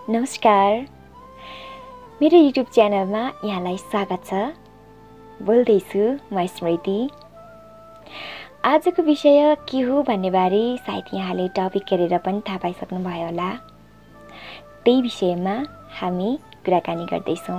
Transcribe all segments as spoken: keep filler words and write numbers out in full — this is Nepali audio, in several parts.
नमस्कार, मेरो युट्युब च्यानलमा यहाँलाई स्वागत छ। बोल्दैछु म स्मृति। आजको विषय के हो भन्ने बारे सायद यहाँले टपिक हेरेर पनि थाहा पाइसक्नुभयो होला। त्यही विषयमा हामी कुराकानी गर्दैछौँ।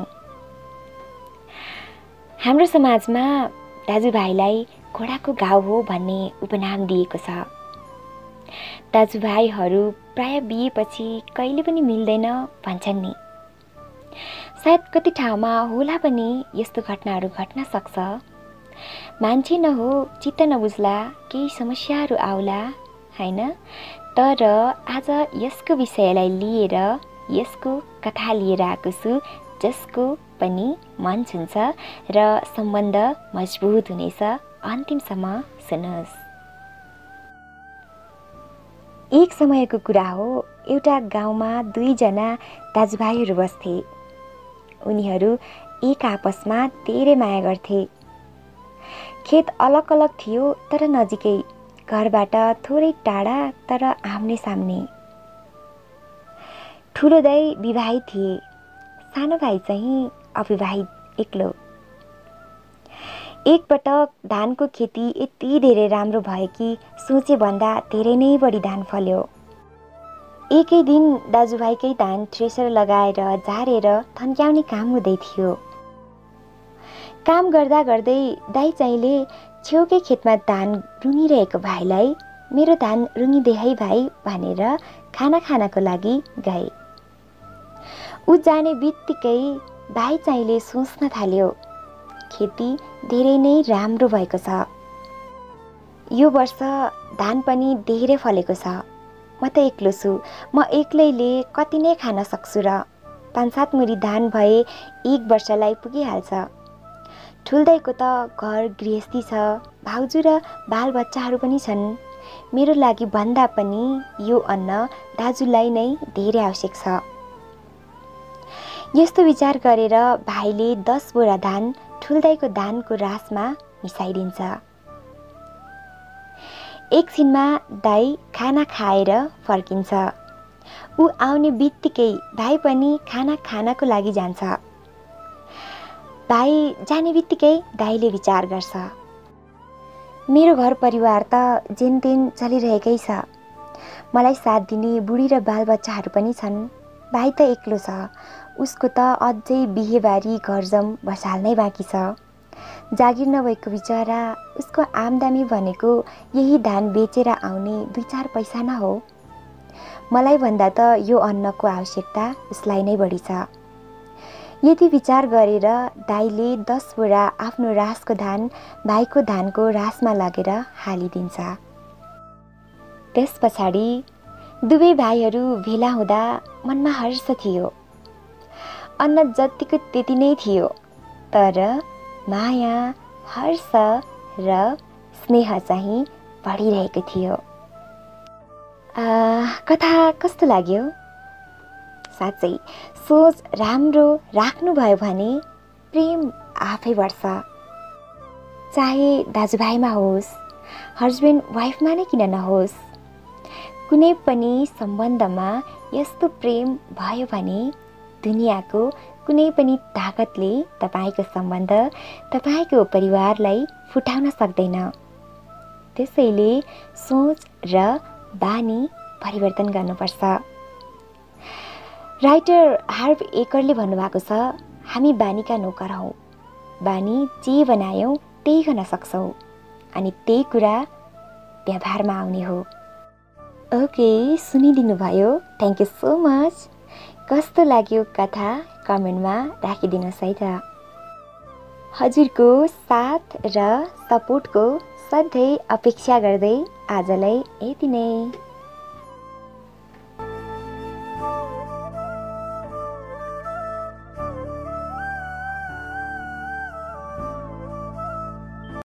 हाम्रो समाजमा दाजुभाइलाई घोडाको घाउ हो भन्ने उपनाम दिएको छ। दाजुभाइहरू प्राय बिहेपछि कहिले पनि मिल्दैन भन्छन् नि। सायद कति ठाउँमा होला पनि यस्तो घटनाहरू घट्न सक्छ। मान्छे नहो चित्त नबुझ्ला, केही समस्याहरू आउला हैन। तर आज यसको विषयलाई लिएर यसको कथा लिएर आएको छु, जसको पनि मन छुन्छ र सम्बन्ध मजबुत हुनेछ। अन्तिमसम्म सुन्नुहोस्। एक समयको कुरा हो, एउटा गाउँमा दुईजना दाजुभाइहरू बस्थे। उनीहरू एक आपसमा धेरै माया गर्थे। खेत अलग अलग थियो तर नजिकै, घरबाट थोरै टाढा तर आम्ने सामने। ठुलो दाइ विवाहित थिए, सानो भाइ चाहिँ अविवाहित एक्लो। एकपटक धानको खेती यति धेरै राम्रो भयो कि सोचे भन्दा धेरै नै बढी धान फल्यो। एकै दिन दाजुभाइकै धान थ्रेसर लगाएर झारेर थन्क्याउने काम हुँदै थियो। काम गर्दा गर्दै दाइ चाहिँले छेउकै खेतमा धान रुँगिरहेको भाइलाई मेरो धान रुँगिदे है भाइ भनेर खाना खानको लागि गए। ऊ जाने बित्तिकै भाइ चाहिँले सोच्न थाल्यो, खेती धेरै नै राम्रो भएको छ। यो वर्ष धान पनि धेरै फलेको छ। म त एक्लो छु, म एक्लैले कति नै खान सक्छु र। पाँच सात मुरी धान भए एक वर्षलाई पुगिहाल्छ। ठुल्दाइको त घर गृहस्थी छ, भाउजू र बालबच्चाहरू पनि छन्। मेरो लागि भन्दा पनि यो अन्न दाजुलाई नै धेरै आवश्यक छ। यस्तो विचार गरेर भाइले दस बोरा धान ठुल्दाइको धानको रासमा मिसाइदिन्छ। एकछिनमा दाइ खाना खाएर फर्किन्छ। ऊ आउने बित्तिकै भाइ पनि खाना खानको लागि जान्छ। भाइ जाने बित्तिकै दाइले विचार गर्छ, मेरो घर परिवार त जेनतेन चलिरहेकै छ। मलाई साथ दिने बुढी र बालबच्चाहरू पनि छन्। भाइ त एक्लो छ, उसको त अझै बिहेबारी घरजम बसाल्नै बाँकी छ। जागिर नभएको बिचरा, उसको आम्दानी भनेको यही धान बेचेर आउने दुई चार पैसा न हो। मलाई भन्दा त यो अन्नको आवश्यकता उसलाई नै बढी छ। यदि विचार गरेर दाइले दस बोरा आफ्नो रासको धान भाइको धानको रासमा लगेर हालिदिन्छ। त्यस पछाडि दुवै भाइहरू भेला हुँदा मनमा हर्ष थियो। अन्न जतिको त्यति नै थियो, तर माया, हर्ष र स्नेह चाहिँ बढिरहेको थियो। कथा कस्तो लाग्यो? साँच्चै सोच राम्रो राख्नुभयो भने प्रेम आफै बढ्छ। चाहे दाजुभाइमा होस्, हस्बेन्ड वाइफमा नै किन नहोस्, कुनै पनि सम्बन्धमा यस्तो प्रेम भयो भने दुनियाँको कुनै पनि ताकतले तपाईँको सम्बन्ध, तपाईँको परिवारलाई फुटाउन सक्दैन। त्यसैले सोच र बानी परिवर्तन गर्नुपर्छ। राइटर हार्व एकरले भन्नुभएको छ, हामी बानीका नोकर हौँ। बानी जे बनायौँ त्यही गर्न सक्छौँ अनि त्यही कुरा व्यवहारमा आउने हो। ओके, सुनिदिनु भयो। Thank you so much. कस्तो लाग्यो कथा कमेन्टमा राखिदिनुहोस् है त। हजुरको साथ र सपोर्टको सधैँ अपेक्षा गर्दै आजलाई यति नै।